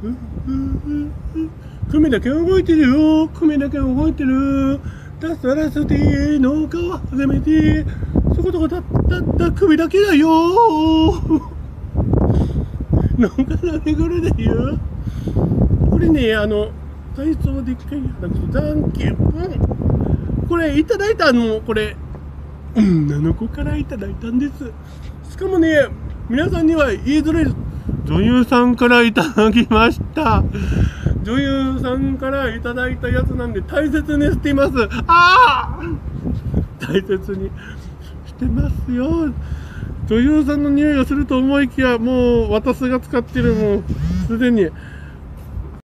組だけ動いてるよ。組だけ動いてる。ダサラスティ農家は初めて。そことこたった首だけだよ。農家のめぐるだよ。これね、体操でっかい花くそ、じゃんけん。これ、いただいたこれ、女の子からいただいたんです。しかもね、皆さんには言いづらいです。女優さんからいただきました。女優さんからいただいたやつなんで大切にしています。大切にしてますよ。女優さんの匂いがすると思いきや、もう私が使ってるもうすでに